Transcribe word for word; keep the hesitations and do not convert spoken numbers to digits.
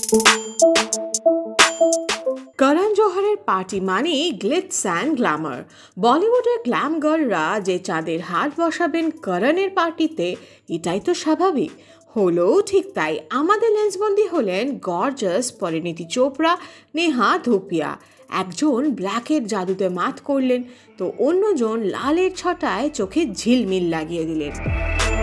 করণ জোহরের পার্টি মানে glitz and glamour. বলিউডের গ্ল্যাম গার্লরা যে চাঁদের হাট বসাবেন করণের পার্টিতে, এটাই তো স্বাভাবিক। হলো ঠিক তাই। আমাদের লেন্সবন্দি হলেন গর্জাস পরিণীতি চোপড়া নেহা ধুপিয়া। একজন ব্ল্যাকের জাদুতে মাত করলেন, তো অন্যজন লালের ছটায় চোখে ঝিলমিল লাগিয়ে দিলেন।